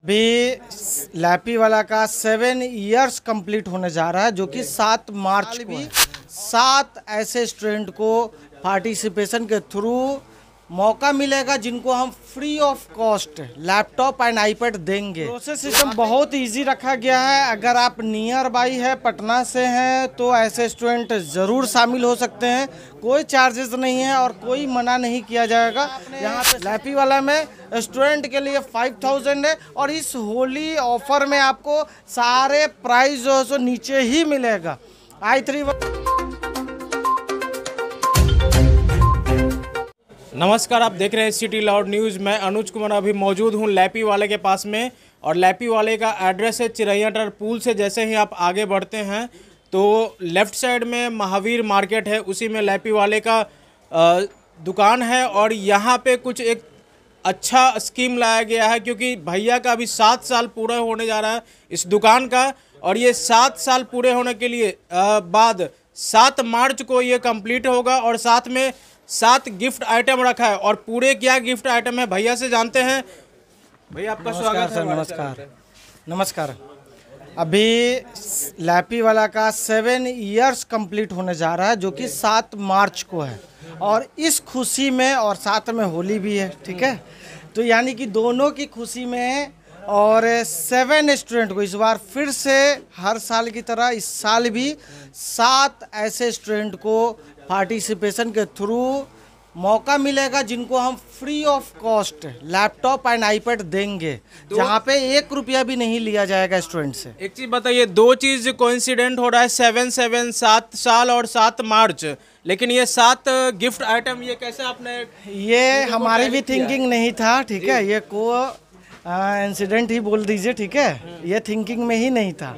अभी लैपी वाला का 7 इयर्स कंप्लीट होने जा रहा है, जो कि 7 मार्च को है। 7 ऐसे स्टूडेंट को पार्टिसिपेशन के थ्रू मौका मिलेगा जिनको हम free of cost laptop and iPad देंगे। प्रोसेस सिस्टम बहुत इजी रखा गया है। अगर आप नियर बाई है, पटना से हैं, तो ऐसे स्टूडेंट ज़रूर शामिल हो सकते हैं। कोई चार्जेस नहीं है और कोई मना नहीं किया जाएगा। यहाँ पे लैपी वाला में स्टूडेंट के लिए 5000 है और इस होली ऑफर में आपको सारे प्राइस जो है सो नीचे ही मिलेगा। i3 नमस्कार, आप देख रहे हैं सिटी लाउड न्यूज़। मैं अनुज कुमार अभी मौजूद हूं लैपी वाले के पास में, और लैपी वाले का एड्रेस है चिरैयाटार पुल से जैसे ही आप आगे बढ़ते हैं तो लेफ़्ट साइड में महावीर मार्केट है, उसी में लैपी वाले का दुकान है। और यहाँ पे कुछ एक अच्छा स्कीम लाया गया है, क्योंकि भैया का अभी 7 साल पूरा होने जा रहा है इस दुकान का, और ये 7 साल पूरे होने के लिए बाद 7 मार्च को ये कंप्लीट होगा। और साथ में 7 गिफ्ट आइटम रखा है, और पूरे क्या गिफ्ट आइटम है भैया से जानते हैं। भैया आपका स्वागत है। नमस्कार। अभी लैपी वाला का 7 इयर्स कंप्लीट होने जा रहा है, जो कि 7 मार्च को है, और इस खुशी में और साथ में होली भी है, ठीक है। तो यानी कि दोनों की खुशी में, और 7 स्टूडेंट को इस बार फिर से हर साल की तरह इस साल भी 7 ऐसे स्टूडेंट को पार्टिसिपेशन के थ्रू मौका मिलेगा जिनको हम free of cost laptop and iPad देंगे, जहाँ पे 1 रुपया भी नहीं लिया जाएगा स्टूडेंट से। एक चीज़ बताइए, 2 चीज़ कोइंसिडेंट हो रहा है, 7 साल और 7 मार्च, लेकिन ये 7 गिफ्ट आइटम ये कैसे आपने? ये हमारी भी थिंकिंग नहीं था, ठीक है। ये इंसिडेंट ही बोल दीजिए, ठीक है। ये थिंकिंग में ही नहीं था।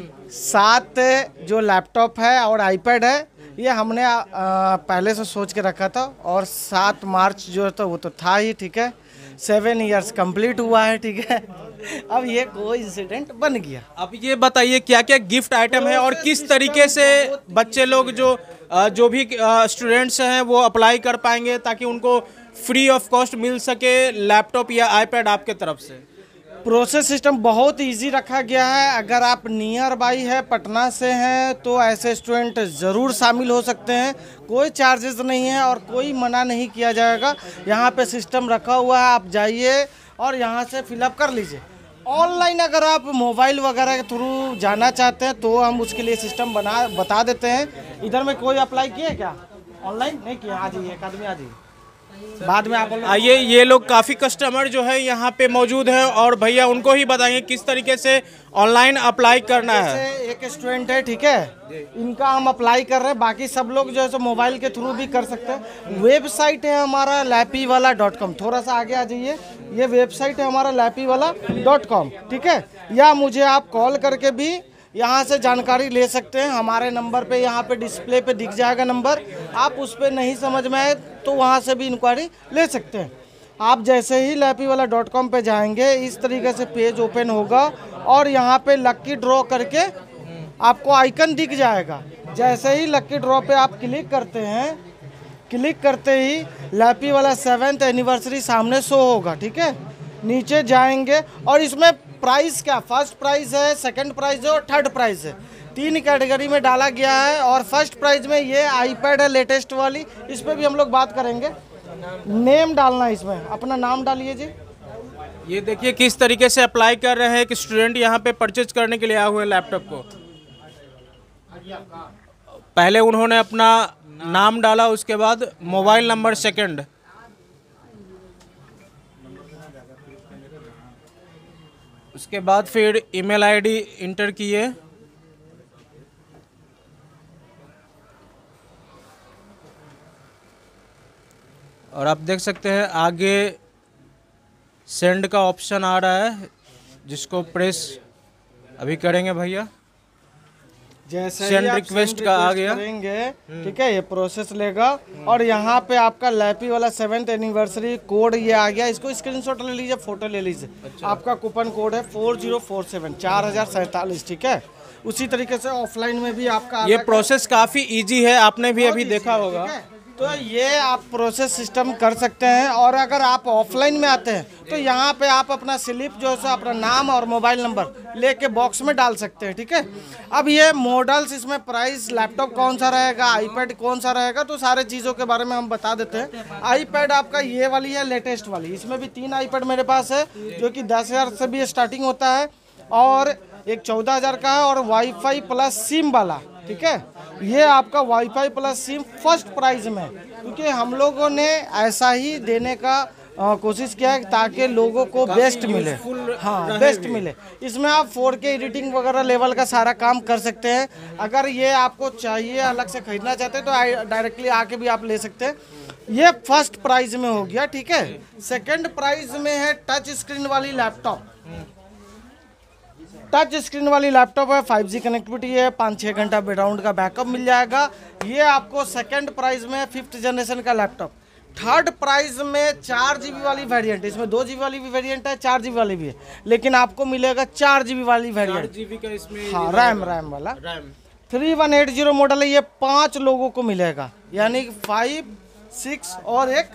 7 जो लैपटॉप है और आईपैड है, ये हमने पहले से सोच के रखा था, और 7 मार्च जो था वो तो था ही, ठीक है। 7 इयर्स कंप्लीट हुआ है, ठीक है। अब ये कोइंसिडेंट बन गया। अब ये बताइए क्या क्या गिफ्ट आइटम है, और किस तरीके से बच्चे लोग जो भी स्टूडेंट्स हैं वो अप्लाई कर पाएंगे, ताकि उनको फ्री ऑफ कॉस्ट मिल सके लैपटॉप या आईपैड आपके तरफ से। प्रोसेस सिस्टम बहुत इजी रखा गया है। अगर आप नियर बाई है, पटना से हैं, तो ऐसे स्टूडेंट ज़रूर शामिल हो सकते हैं। कोई चार्जेस नहीं है और कोई मना नहीं किया जाएगा। यहाँ पे सिस्टम रखा हुआ है, आप जाइए और यहाँ से फिलअप कर लीजिए। ऑनलाइन अगर आप मोबाइल वगैरह के थ्रू जाना चाहते हैं तो हम उसके लिए सिस्टम बता देते हैं। इधर में कोई अप्लाई किया क्या? ऑनलाइन नहीं किया? आ जाइए, एक आदमी आ जाइए, बाद में आप आइए। ये लोग काफ़ी कस्टमर जो है यहाँ पे मौजूद है, और भैया उनको ही बताएंगे किस तरीके से ऑनलाइन अप्लाई करना है। एक स्टूडेंट है, ठीक है, इनका हम अप्लाई कर रहे हैं। बाकी सब लोग जो है सो मोबाइल के थ्रू भी कर सकते हैं। वेबसाइट है हमारा lappywala.com। थोड़ा सा आगे आ जाइए, ये वेबसाइट है हमारा lappywala.com, ठीक है। या मुझे आप कॉल करके भी यहाँ से जानकारी ले सकते हैं। हमारे नंबर पे यहाँ पे डिस्प्ले पे दिख जाएगा नंबर, आप उस पर नहीं समझ में आए तो वहाँ से भी इंक्वायरी ले सकते हैं। आप जैसे ही lappywala.com पे जाएंगे, इस तरीके से पेज ओपन होगा, और यहाँ पे लक्की ड्रॉ करके आपको आइकन दिख जाएगा। जैसे ही लक्की ड्रॉ पे आप क्लिक करते हैं, क्लिक करते ही लैपी वाला 7th एनिवर्सरी सामने शो होगा, ठीक है। नीचे जाएंगे और इसमें प्राइस क्या, फर्स्ट प्राइज है, सेकंड प्राइज है और थर्ड प्राइज है। 3 कैटेगरी में डाला गया है, और फर्स्ट प्राइज में ये आईपैड है लेटेस्ट वाली। इस पर भी हम लोग बात करेंगे। नेम डालना है, इसमें अपना नाम डालिए जी। ये देखिए किस तरीके से अप्लाई कर रहे हैं कि स्टूडेंट यहाँ पे परचेज करने के लिए आए हुए लैपटॉप को। पहले उन्होंने अपना नाम डाला, उसके बाद मोबाइल नंबर सेकंड, उसके बाद फिर ईमेल आईडी इंटर किए, और आप देख सकते हैं आगे सेंड का ऑप्शन आ रहा है, जिसको प्रेस अभी करेंगे भैया। जैसे सेंड रिक्वेस्ट का आ गया, करेंगे, ठीक है। ये प्रोसेस लेगा, और यहाँ पे आपका लैपी वाला 7th एनिवर्सरी कोड ये आ गया। इसको स्क्रीनशॉट ले लीजिए, फोटो ले लीजिए। अच्छा। आपका कूपन कोड है 4047 4047, ठीक है। उसी तरीके से ऑफलाइन में भी आपका ये प्रोसेस काफ़ी इजी है, आपने भी अभी देखा होगा। तो ये आप प्रोसेस सिस्टम कर सकते हैं। और अगर आप ऑफलाइन में आते हैं तो यहाँ पे आप अपना स्लिप जो है सो अपना नाम और मोबाइल नंबर लेके बॉक्स में डाल सकते हैं, ठीक है। अब ये मॉडल्स, इसमें प्राइस, लैपटॉप कौन सा रहेगा, आईपैड कौन सा रहेगा, तो सारे चीज़ों के बारे में हम बता देते हैं। आईपैड आपका ये वाली है, लेटेस्ट वाली। इसमें भी 3 आईपैड मेरे पास है जो कि 10,000 से भी स्टार्टिंग होता है और एक 14,000 का है, और वाईफाई प्लस सिम वाला, ठीक है। ये आपका WiFi plus SIM first price में, क्योंकि हम लोगों ने ऐसा ही देने का कोशिश किया है ताकि लोगों को बेस्ट मिले। हाँ, बेस्ट मिले। इसमें आप 4K एडिटिंग वगैरह लेवल का सारा काम कर सकते हैं। अगर ये आपको चाहिए, अलग से खरीदना चाहते हैं तो डायरेक्टली आके भी आप ले सकते हैं। ये फर्स्ट प्राइस में हो गया, ठीक है। सेकंड प्राइस में है टच स्क्रीन वाली लैपटॉप। टच स्क्रीन वाली लैपटॉप है, 5G कनेक्टिविटी है, 5-6 घंटा बैकग्राउंड का बैकअप मिल जाएगा। ये आपको सेकंड प्राइस में 5th जनरेशन का लैपटॉप। थर्ड प्राइस में 4GB वाली वेरिएंट, इसमें 2GB वाली भी वेरिएंट है, 4GB वाली भी है, लेकिन आपको मिलेगा 4GB वाली वेरिएंट। 4GB का इसमें, हाँ, रैम वाला 3180 मॉडल है। ये 5 लोगों को मिलेगा, यानी 5, 6 और एक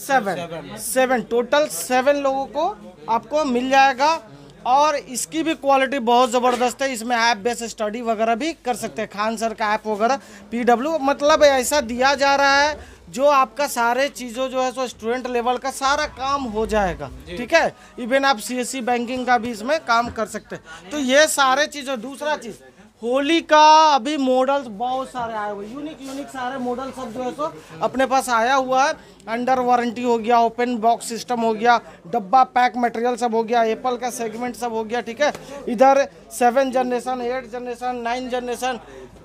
7 टोटल 7 लोगों को आपको मिल जाएगा। और इसकी भी क्वालिटी बहुत ज़बरदस्त है। इसमें ऐप बेस्ड स्टडी वगैरह भी कर सकते हैं, खान सर का ऐप वगैरह, PW, मतलब ऐसा दिया जा रहा है जो आपका सारे चीज़ों जो है सो स्टूडेंट लेवल का सारा काम हो जाएगा, ठीक है। इवन आप CSC बैंकिंग का भी इसमें काम कर सकते हैं। तो ये सारे चीज़ें। दूसरा चीज़, होली का अभी मॉडल्स बहुत सारे आए हुए, यूनिक सारे मॉडल सब जो है सो अपने पास आया हुआ है। अंडर वारंटी हो गया, ओपन बॉक्स सिस्टम हो गया, डब्बा पैक मटेरियल सब हो गया, एप्पल का सेगमेंट सब हो गया, ठीक है। इधर 7 जनरेशन, 8 जनरेशन, 9 जनरेशन,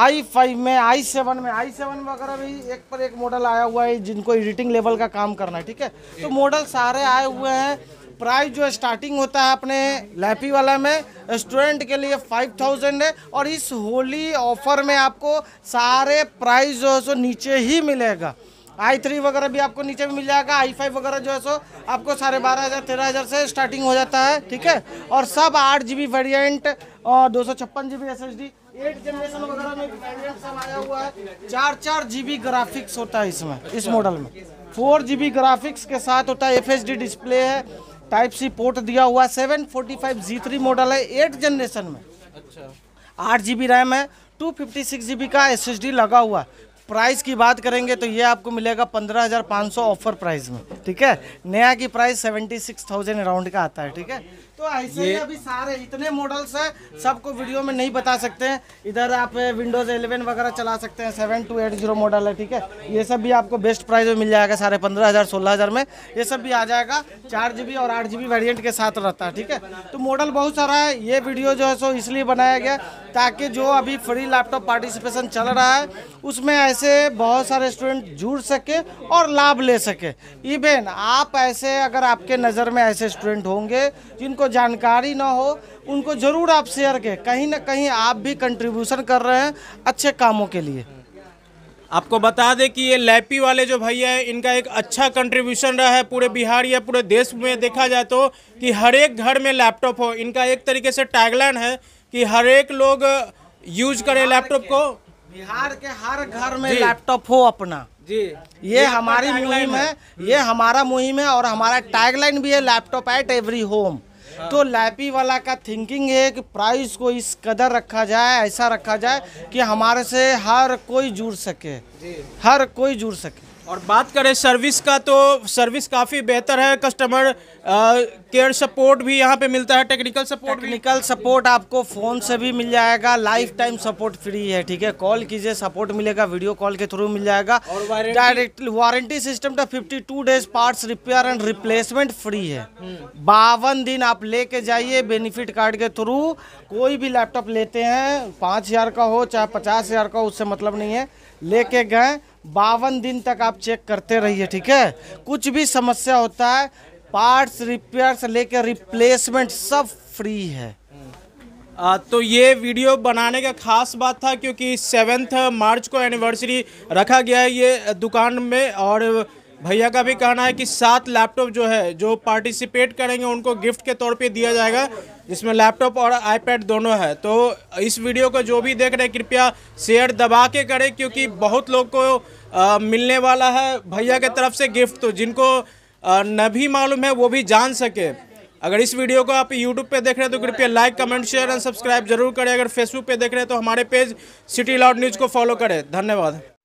i5 में, i7 में वगैरह भी एक पर एक मॉडल आया हुआ है जिनको एडिटिंग लेवल का काम करना है, ठीक है। तो मॉडल सारे आए हुए हैं। प्राइस जो स्टार्टिंग होता है अपने लैपी वाला में स्टूडेंट के लिए 5,000 है, और इस होली ऑफर में आपको सारे प्राइस जो है सो नीचे ही मिलेगा। i3 वगैरह भी आपको नीचे भी मिल जाएगा, i5 वगैरह जो है सो आपको 12,500 13,000 से स्टार्टिंग हो जाता है, ठीक है। और सब 8GB वेरिएंट और 256GB SSD, 8 जनरेशन वगैरह में वेरिएंट सब आया हुआ है। 4-4GB ग्राफिक्स होता है इसमें, इस मॉडल में 4GB ग्राफिक्स के साथ होता है। FHD डिस्प्ले है, Type-C पोर्ट दिया हुआ है। 745G3 मॉडल है, 8 जनरेशन में। अच्छा, 8GB रैम है, 256GB का SSD लगा हुआ है। प्राइस की बात करेंगे तो ये आपको मिलेगा 15,500 ऑफर प्राइस में, ठीक है। नया की प्राइस 76,000 अराउंड का आता है, ठीक है। तो ऐसे ही अभी सारे इतने मॉडल्स हैं, सबको वीडियो में नहीं बता सकते हैं। इधर आप विंडोज़ 11 वगैरह चला सकते हैं, 7280 मॉडल है, ठीक है। ये सब भी आपको बेस्ट प्राइस में मिल जाएगा, 15,500 16,000 में ये सब भी आ जाएगा। 4GB और 8GB वेरिएंट के साथ रहता है, ठीक है। तो मॉडल बहुत सारा है। ये वीडियो जो है सो इसलिए बनाया गया ताकि जो अभी फ्री लैपटॉप पार्टिसिपेशन चल रहा है उसमें ऐसे बहुत सारे स्टूडेंट जुड़ सके और लाभ ले सके। इवन आप ऐसे, अगर आपके नज़र में ऐसे स्टूडेंट होंगे जिनको जानकारी ना हो, उनको ज़रूर आप शेयर करें। कहीं ना कहीं आप भी कंट्रीब्यूशन कर रहे हैं अच्छे कामों के लिए। आपको बता दें कि ये लैपी वाले जो भैया है, इनका एक अच्छा कंट्रीब्यूशन रहा है पूरे बिहार या पूरे देश में। देखा जाए तो कि हर एक घर में लैपटॉप हो, इनका एक तरीके से टैगलाइन है कि हर एक लोग यूज करें लैपटॉप को। बिहार के हर घर में लैपटॉप हो अपना जी, ये हमारी मुहिम है, ये हमारा मुहिम है। और हमारा टैगलाइन भी है, लैपटॉप एट एवरी होम। तो लैपी वाला का थिंकिंग है कि प्राइस को इस कदर रखा जाए, ऐसा रखा जाए कि हमारे से हर कोई जुड़ सके, हर कोई जुड़ सके। और बात करें सर्विस का, तो सर्विस काफ़ी बेहतर है। कस्टमर केयर सपोर्ट भी यहाँ पे मिलता है, टेक्निकल सपोर्ट आपको फ़ोन से भी मिल जाएगा। लाइफ टाइम सपोर्ट फ्री है, ठीक है। कॉल कीजिए, सपोर्ट मिलेगा, वीडियो कॉल के थ्रू मिल जाएगा। और डायरेक्ट वारंटी सिस्टम तो 52 days parts repair and replacement free है। 52 दिन आप लेके जाइए बेनिफिट कार्ड के थ्रू। कोई भी लैपटॉप लेते हैं, 5,000 का हो चाहे 50,000 का, उससे मतलब नहीं है। लेके गए 52 दिन तक आप चेक करते रहिए, ठीक है। कुछ भी समस्या होता है, पार्ट्स रिपेयर से लेकर रिप्लेसमेंट सब फ्री है। तो ये वीडियो बनाने का खास बात था क्योंकि 7 मार्च को एनिवर्सरी रखा गया है ये दुकान में। और भैया का भी कहना है कि 7 लैपटॉप जो है, जो पार्टिसिपेट करेंगे उनको गिफ्ट के तौर पे दिया जाएगा। जिसमें लैपटॉप और आईपैड दोनों है। तो इस वीडियो को जो भी देख रहे हैं कृपया शेयर दबा के करें, क्योंकि बहुत लोग को मिलने वाला है भैया के तरफ से गिफ्ट, तो जिनको न भी मालूम है वो भी जान सके। अगर इस वीडियो को आप YouTube पे देख रहे हैं तो कृपया like, comment, share and subscribe जरूर करें। अगर फेसबुक पे देख रहे हैं तो हमारे पेज सिटी लाउड न्यूज़ को फॉलो करें। धन्यवाद।